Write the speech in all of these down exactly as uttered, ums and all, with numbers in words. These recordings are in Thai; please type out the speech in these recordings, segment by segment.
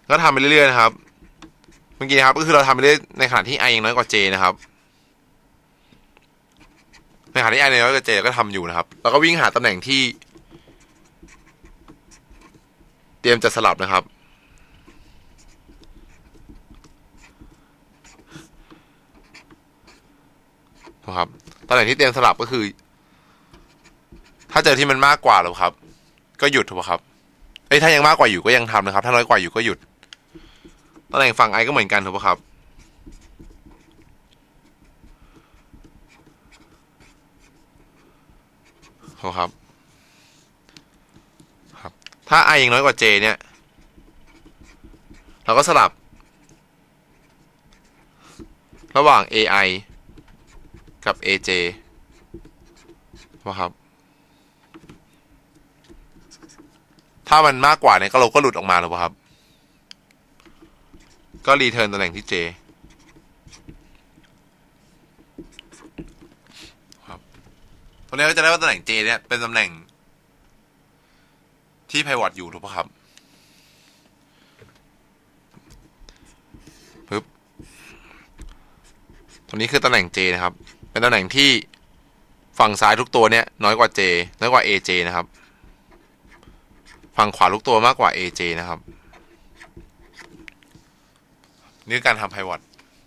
ก็ทำไปเรื่อยๆนะครับเมื่อกี้นะครับก็คือเราทำไปเรื่อยในขณะที่ i ยังน้อยกว่า j นะครับในขณะที่ i น้อยกว่า j ก็ทำอยู่นะครับเราก็วิ่งหาตำแหน่งที่เตรียมจะสลับนะครับนะครับตำแหน่งที่เตรียมสลับก็คือถ้าเจอที่มันมากกว่าหรอครับก็หยุดถูกไหมครับเอ้ยถ้ายังมากกว่าอยู่ก็ยังทำนะครับถ้าน้อยกว่าอยู่ก็หยุดตำแหน่งฝั่ง i ก็เหมือนกันถูกไหมครับถูกครับครับถ้า i ยังน้อยกว่า j เนี่ยเราก็สลับระหว่าง ai กับ aj นะครับถ้ามันมากกว่าเนี่ยก็เราก็หลุดออกมาแล้วครับก็รีเทิร์นตำแหน่งที่ j ครับตรงนี้ก็จะได้ว่าตำแหน่ง j เนี่ยเป็นตำแหน่งที่ pivot อยู่ถูกไหมครับปึ๊บตรงนี้คือตำแหน่ง j นะครับเป็นตำแหน่งที่ฝั่งซ้ายทุกตัวเนี่ยน้อยกว่า j น้อยกว่า aj นะครับฝั่งขวาทุกตัวมากกว่า aj นะครับนี่คือการทำ pivot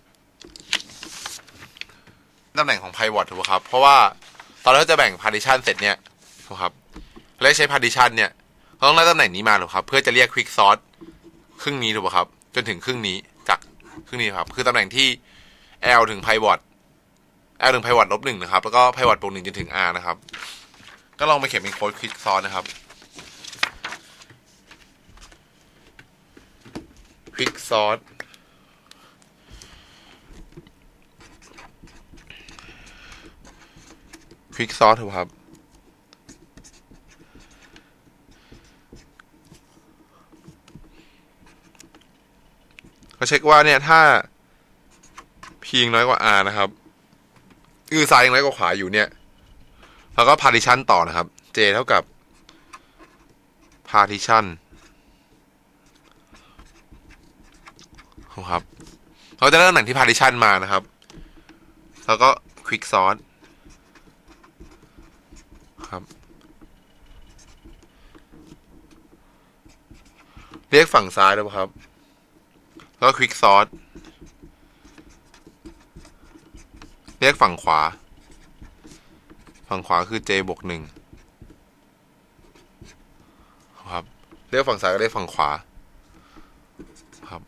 ตำแหน่งของ pivot ถูกไหมครับเพราะว่าตอนเราจะแบ่ง partition เสร็จเนี่ยถูกครับแล้วใช้ partition เนี่ยเราต้องได้ตำแหน่งนี้มาถูกครับเพื่อจะเรียก quick sort ครึ่งนี้ถูกไหมครับจนถึงครึ่งนี้จากครึ่งนี้ครับคือตำแหน่งที่ l ถึง pivot l ถึง pivot ลบหนึ่งนะครับแล้วก็ pivot บวกหนึ่งจนถึง r นะครับก็ลองไปเขียนเป็นโค้ด quick sort นะครับ quick sort quick sort ถูกครับก็เช็คว่าเนี่ยถ้า p น้อยกว่า r นะครับคือซ้ายน้อยกว่าขวาอยู่เนี่ยแล้วก็ partition ต่อนะครับ j เท่ากับ partition ครับเราจะเริ่มตำแหน่งที่ partition มานะครับแล้วก็ quick sort ครับเรียกฝั่งซ้ายแล้วครับแล้วก็ quick sort เรียกฝั่งขวาฝั่งขวาคือ j บวกหนึ่งครับเรียกฝั่งซ้ายก็เรียกฝั่งขวาครับ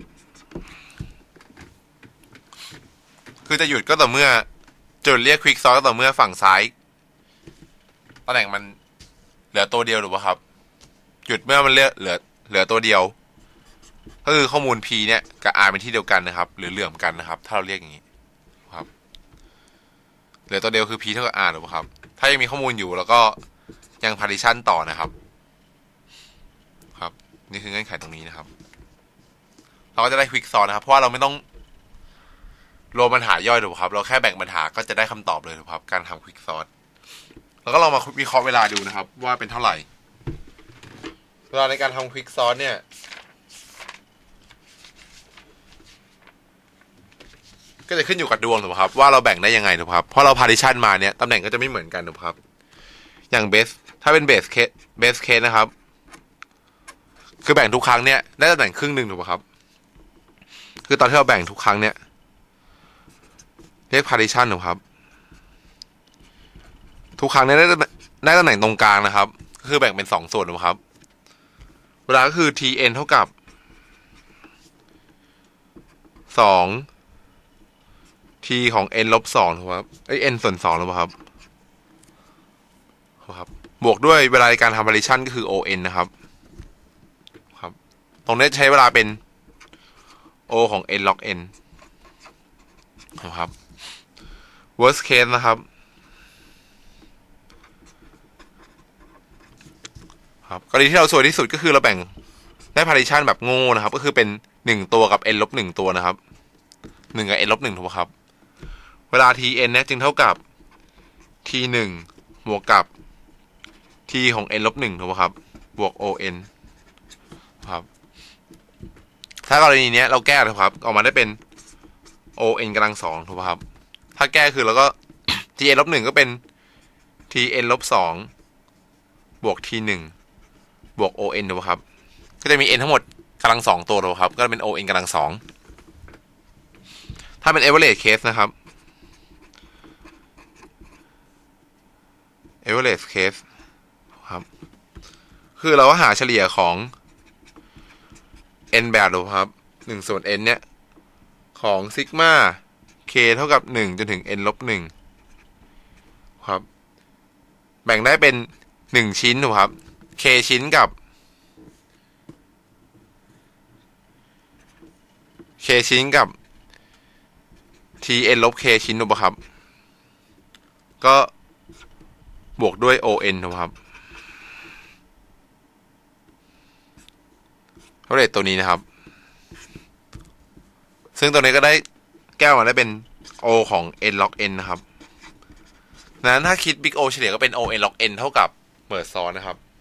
คือจะหยุดก็ต่อเมื่อจุดเรียก quick sort ก็ต่อเมื่อฝั่งซ้ายตำแหน่งมันเหลือตัวเดียวหรือเปล่าครับหยุดเมื่อมันเหลือเหลือเหลือตัวเดียวก็คือข้อมูล p เนี่ยกับ r เป็นที่เดียวกันนะครับหรือเหลื่อมกันนะครับถ้าเราเรียกอย่างนี้ครับเหลือตัวเดียวคือ p เท่ากับ r หรือเปล่าครับถ้ายังมีข้อมูลอยู่แล้วก็ยัง partition ต่อนะครับครับนี่คือเงื่อนไขตรงนี้นะครับเราก็จะได้ quick sort นะครับเพราะว่าเราไม่ต้องรวมปัญหาย่อยถูกครับเราแค่แบ่งปัญหาก็จะได้คำตอบเลยถูกครับการทำ quick sort แล้วก็ลองมาวิเคราะห์เวลาดูนะครับว่าเป็นเท่าไหร่เวลาในการทำ quick sort เนี่ยก็จะขึ้นอยู่กับดวงถูกครับว่าเราแบ่งได้ยังไงถูกครับเพราะเรา partition มาเนี่ยตำแหน่งก็จะไม่เหมือนกันถูกครับอย่าง base ถ้าเป็น base case base case นะครับคือแบ่งทุกครั้งเนี่ยได้ตำแหน่งครึ่งหนึ่งถูกครับคือตอนที่เราแบ่งทุกครั้งเนี่ยเรียก partition ถูกครับทุกครั้งเนี่ยได้ได้ตำแหน่งตรงกลางนะครับก็คือแบ่งเป็นสองส่วนถูกครับเวลาก็คือ tn เท่ากับสอง t ของ n ลบสองถูกครับไอ้ n ส่วนสองถูกครับครับบวกด้วยเวลาในการทำ partition ก็คือ on นะครับครับตรงนี้ใช้เวลาเป็น o ของ n log n นะครับ worst case นะครับครับกรณีที่เราสวยที่สุดก็คือเราแบ่งได้ partition แบบโง่นะครับก็คือเป็นหนึ่งตัวกับ n ลบหนึ่งตัวนะครับหนึ่งกับ n ลบหนึ่งถูกไหมครับเวลา tn เนี่ยจึงเท่ากับ t หนึ่งบวกกับ t ของ n ลบหนึ่งถูกไหมครับบวก on ครับถ้ากรณีนี้เราแก้นะครับออกมาได้เป็น on กำลังสองถูกป่ะครับถ้าแก้คือเราก็ tn ลบหนึ่งก็เป็น tn ลบสองบวก t หนึ่งบวก on ถูกป่ะครับก็จะมี n ทั้งหมดกำลังสองตัวถูกครับก็เป็น on กำลังสองถ้าเป็น average case นะครับ average case ครับคือเราก็หาเฉลี่ยของ n แบบถูกครับหนึ่งส่วน n เนี่ยของซิกมา k เท่ากับหนึ่งจนถึง n ลบหนึ่งครับแบ่งได้เป็นหนึ่งชิ้นถูกครับ k ชิ้นกับ k ชิ้นกับ tn ลบ k ชิ้นถูกป่ะครับก็บวกด้วย on ถูกครับเท่าไหร่ตัวนี้นะครับซึ่งตัวนี้ก็ได้แก้วมาได้เป็น o ของ n log n นะครับนั้นถ้าคิด big O เฉลี่ยก็เป็น on log n เท่ากับเมิร์จซ้อนนะครับ